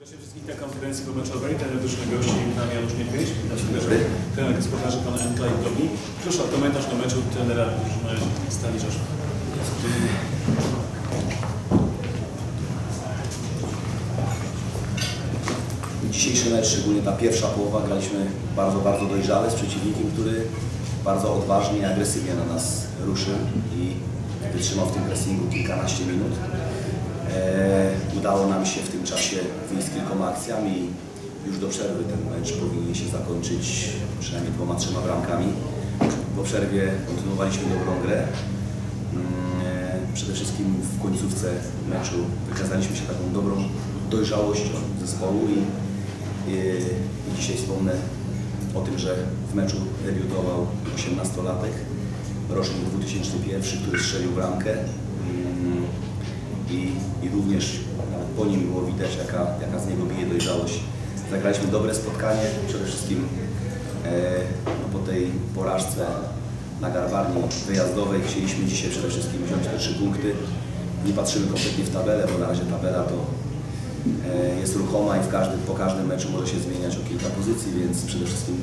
Proszę wszystkich na konferencji pomeczowej, trener drużyny gości nam Janusz Niedźwiedź, trener gospodarzy pan Enklaj Dobi. Proszę o komentarz do meczu trenera drużyny Stali Rzeszów. Dzisiejszy mecz, szczególnie ta pierwsza połowa, graliśmy bardzo dojrzale z przeciwnikiem, który bardzo odważnie i agresywnie na nas ruszył i wytrzymał w tym pressingu kilkanaście minut. Udało nam się w tym czasie wyjść z kilkoma akcjami i już do przerwy ten mecz powinien się zakończyć przynajmniej 2–3 bramkami. Po przerwie kontynuowaliśmy dobrą grę. Przede wszystkim w końcówce meczu wykazaliśmy się taką dobrą dojrzałością zespołu i dzisiaj wspomnę o tym, że w meczu debiutował 18-latek, rocznik 2001, który strzelił bramkę i również nawet po nim było widać, jaka z niego bije dojrzałość. Zagraliśmy dobre spotkanie, przede wszystkim po tej porażce na Garbarni wyjazdowej chcieliśmy dzisiaj przede wszystkim wziąć te 3 punkty. Nie patrzymy kompletnie w tabelę, bo na razie tabela to jest ruchoma i po każdym meczu może się zmieniać o kilka pozycji, więc przede wszystkim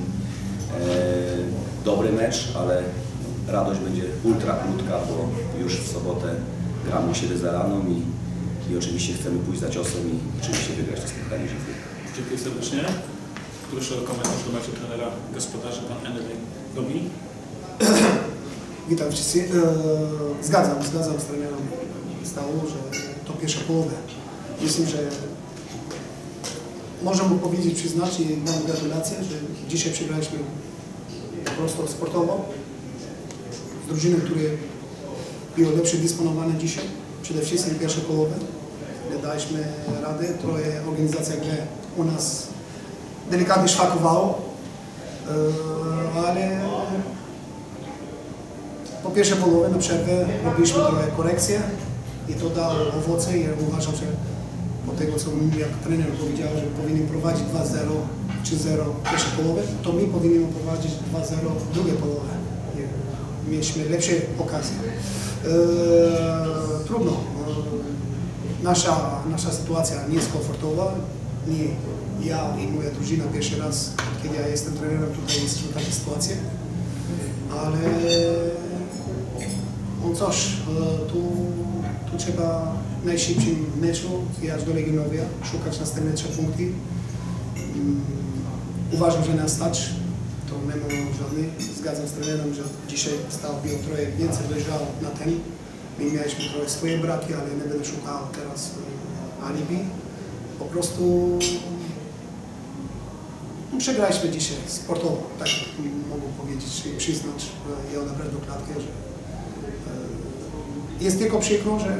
dobry mecz, ale radość będzie ultra krótka, bo już w sobotę gramy u siebie za Raną i oczywiście chcemy pójść za ciosem i oczywiście wygrać to spotkanie. Dziękuję serdecznie. Proszę o komentarz do meczu trenera gospodarzy pan Enklaj Dobi. Witam wszyscy. Zgadzam z trenerem Stalu, że to pierwsza połowa. Myślę, że możemy powiedzieć, przyznać i mam gratulacje, że dzisiaj przegraliśmy po prostu sportowo z drużyną, które były lepsze dysponowane dzisiaj. Przede wszystkim pierwszą połowę. Daliśmy radę, trochę organizacja gry u nas delikatnie szwakowało, ale po pierwszej połowie na przerwę robiliśmy trochę korekcje i to dało owoce i ja uważam, że po tego, co jak trener powiedział, że powinien prowadzić 2-0 czy 0 pierwszą połowę, to my powinniśmy prowadzić 2-0 drugiej połowy. Mieliśmy lepsze okazje. Trudno. Nasza sytuacja nie jest komfortowa. Nie ja i moja drużyna pierwszy raz, kiedy ja jestem trenerem, tutaj jesteśmy w takiej sytuacji. Ale no cóż, tu trzeba w najszybszym meczu jechać do Legionowia, szukać następne 3 punkty. Uważam, że nas stać, to nie ma żadnych. Zgadzam z trenerem, że dzisiaj Stal był trochę więcej dojrzał na ten. My mieliśmy trochę swoje braki, ale nie będę szukał teraz alibi. Po prostu przegraliśmy dzisiaj sportowo, tak mogę powiedzieć i przyznać, ja odebrać do klatki, że jest tylko przykro, że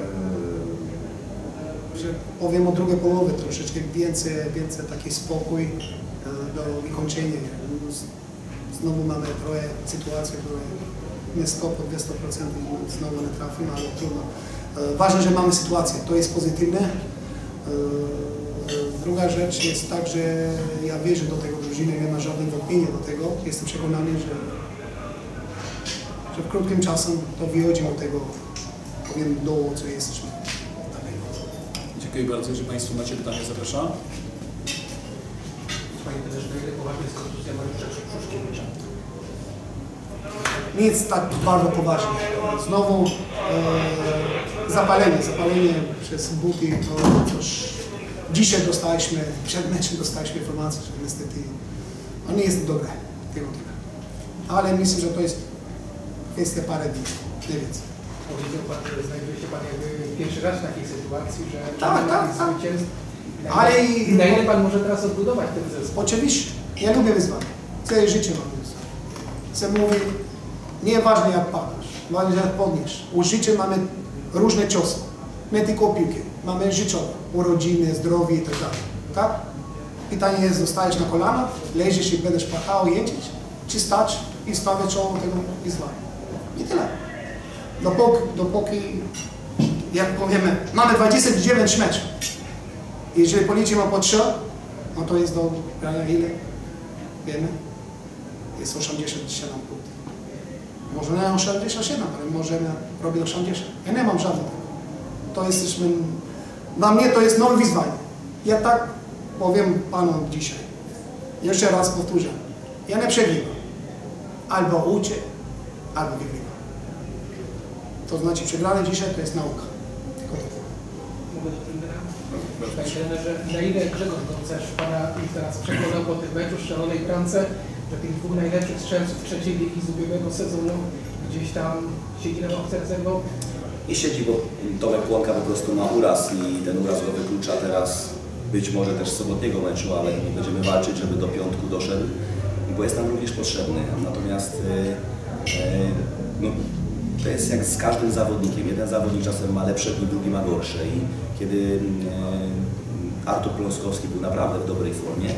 powiem o drugiej połowie troszeczkę więcej taki spokój do wykończenia. Znowu mamy trochę sytuację, które nie 100 po 200% znowu nie trafimy, ale trudno. Ważne, że mamy sytuację, to jest pozytywne. Druga rzecz jest tak, że ja wierzę do tego drużyny, nie ma żadnej wątpienia do tego. Jestem przekonany, że w krótkim czasem to wychodzimy od tego, powiem, dołu, co jesteśmy. Dziękuję bardzo. Jeżeli Państwo macie pytania, zapraszam. Panie trenerze, na ile poważnie jest kontuzja Mariusza Krzyżkiewicza? Nic tak bardzo poważnie. Znowu zapalenie przez buty, to coś. Dzisiaj dostaliśmy, przed meczem dostaliśmy informację, że niestety on nie jest dobre tego typu. Ale myślę, że to jest kwestia parę dni, nie więcej. Powiedział Pan, że znajduje się Pan jakby pierwszy raz w takiej sytuacji, że Tak. zwycięstw. Ale na ile Pan może teraz odbudować ten zespół? Oczywiście, ja lubię wyzwania. Całe życie mam wyzwania. Chcę mówić, nieważne jak padasz, ważne jak podniesz. U życia mamy różne ciosy, nie tylko piłki. Mamy życiowe, urodziny, zdrowie i tak dalej. Tak? Pytanie jest, zostajesz na kolana, leżysz i będziesz płakał, jeździć, czy stać i stawiać czoło tego wyzwania. I tyle. Dopóki, jak powiemy, mamy 29 meczów. Jeżeli policzymy po 3, no to jest do ile? Wiemy? Jest 87 punktów. Może nie 87, ale możemy robić 80. Ja nie mam żadnych. To jesteśmy, dla mnie to jest nowe wyzwanie. Ja tak powiem Panu dzisiaj, jeszcze raz powtórzę, ja nie przegrywam. Albo uczę, albo wygrywam. To znaczy przegrane dzisiaj to jest nauka. Tylko to. Mogę do trenera? Panie trenerze, na ile Grzegorz Goncarz Pana teraz przekonał po tym meczu w szalonej bramce, że tych dwóch najlepszych strzelców trzeciej ligi z ubiegłego sezonu gdzieś tam siedzi na ławce rezerwowej? Nie siedzi, bo Tomek Płonka po prostu ma uraz i ten uraz go wyklucza teraz być może też z sobotniego meczu, ale będziemy walczyć, żeby do piątku doszedł, bo jest nam również potrzebny. Natomiast no, to jest jak z każdym zawodnikiem. Jeden zawodnik czasem ma lepsze dni, drugi ma gorsze. I kiedy Artur Pląskowski był naprawdę w dobrej formie,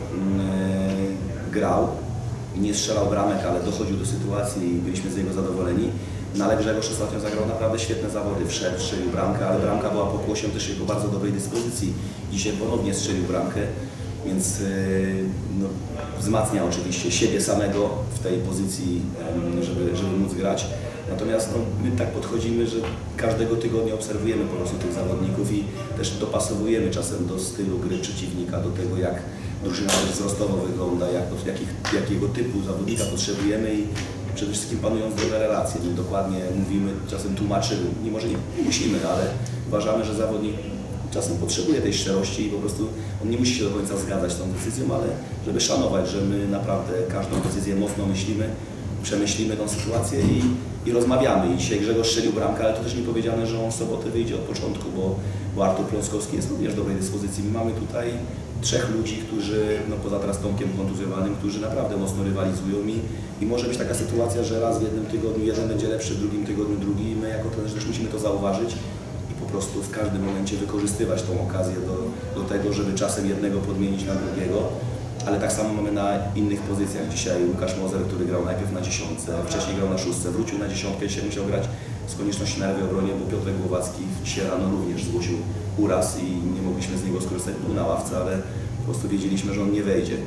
grał, nie strzelał bramek, ale dochodził do sytuacji i byliśmy z niego zadowoleni. No ale Grzegorz ostatnio zagrał naprawdę świetne zawody. Wszedł, strzelił bramkę, ale bramka była pokłosiem też jego bardzo dobrej dyspozycji. Dzisiaj ponownie strzelił bramkę, więc no, wzmacnia oczywiście siebie samego w tej pozycji, żeby móc grać. Natomiast no, my tak podchodzimy, że każdego tygodnia obserwujemy po prostu tych zawodników i też dopasowujemy czasem do stylu gry przeciwnika, do tego jak drużyna też wzrostowo wygląda, jakiego typu zawodnika potrzebujemy i przede wszystkim panują zdrowe relacje. My dokładnie mówimy, czasem tłumaczymy, może nie musimy, ale uważamy, że zawodnik czasem potrzebuje tej szczerości i po prostu on nie musi się do końca zgadzać z tą decyzją, ale żeby szanować, że my naprawdę każdą decyzję mocno myślimy, przemyślimy tą sytuację i rozmawiamy. I dzisiaj Grzegorz strzelił bramkę, ale to też nie powiedziane, że on w sobotę wyjdzie od początku, bo Artur Pląskowski jest również w dobrej dyspozycji. My mamy tutaj trzech ludzi, którzy, no poza teraz Tomkiem kontuzjowanym, którzy naprawdę mocno rywalizują i może być taka sytuacja, że raz w jednym tygodniu jeden będzie lepszy, w drugim tygodniu drugi i my jako trenerzy też musimy to zauważyć i po prostu w każdym momencie wykorzystywać tą okazję do tego, żeby czasem jednego podmienić na drugiego. Ale tak samo mamy na innych pozycjach. Dzisiaj Łukasz Mozer, który grał najpierw na 10, wcześniej grał na 6, wrócił na 10 i się musiał grać z konieczności na lewej obronie, bo Piotr Głowacki dzisiaj rano również zgłosił uraz i nie mogliśmy z niego skorzystać, był na ławce, ale po prostu wiedzieliśmy, że on nie wejdzie.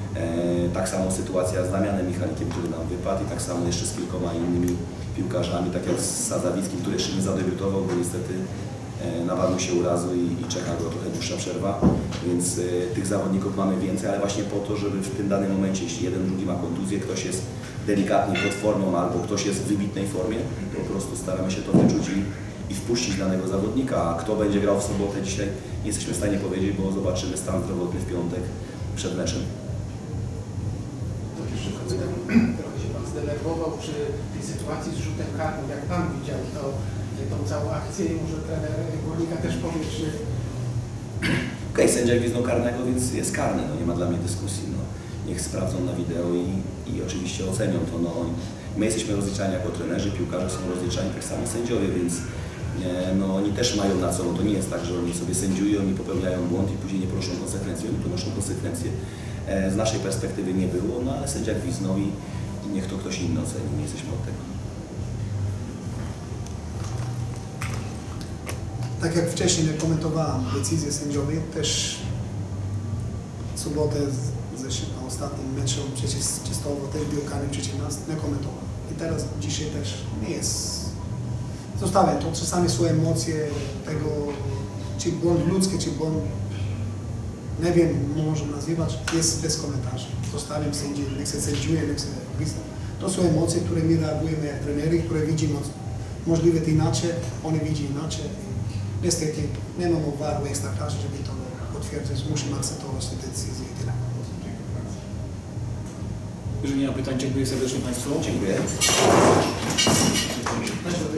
Tak samo sytuacja z Damianem Michalikiem, który nam wypadł i tak samo jeszcze z kilkoma innymi piłkarzami, tak jak z Sadzawickim, który jeszcze nie zadebiutował, bo niestety nawadł się urazu i czeka go trochę dłuższa przerwa, więc tych zawodników mamy więcej, ale właśnie po to, żeby w tym danym momencie, jeśli jeden, drugi ma kontuzję, ktoś jest delikatnie pod formą albo ktoś jest w wybitnej formie, po prostu staramy się to wyczuć i wpuścić danego zawodnika, a kto będzie grał w sobotę dzisiaj nie jesteśmy w stanie powiedzieć, bo zobaczymy stan zdrowotny w piątek przed meczem. Trochę się Pan zdenerwował przy tej sytuacji z rzutem karnym, jak Pan widział tą całą akcję i może trener Górnika też powie, czy... Okej, sędzia gwizdnął karnego, więc jest karny, no nie ma dla mnie dyskusji. No. Niech sprawdzą na wideo i oczywiście ocenią to. No. My jesteśmy rozliczani jako trenerzy, piłkarze są rozliczani, tak samo sędziowie, więc no, oni też mają na co. No, to nie jest tak, że oni sobie sędziują i popełniają błąd i później nie ponoszą konsekwencji. Oni ponoszą konsekwencje. Z naszej perspektywy nie było, no ale sędzia gwizdnął i niech to ktoś inny oceni, nie jesteśmy od tego. Tak jak wcześniej komentowałem decyzję sędziowej, też w sobotę na ostatnim meczu przecież Czystowo też był karny przeciw nas, nie komentował. I teraz dzisiaj też nie jest. Zostawiam to, czasami są emocje tego, czy błąd ludzki, czy błąd, nie wiem, można nazywać, jest bez komentarzy. Zostawiam sędzi, niech się sędziuje, niech się gwizdza. To są emocje, które my reagujemy jak trenery, które widzimy możliwe inaczej, oni widzą inaczej. Niestety nie mamy waru ekstraklasie, żeby to potwierdzić, musimy akceptować te decyzje i tyle. Jeżeli nie ma pytań, dziękuję serdecznie Państwu. Dziękuję.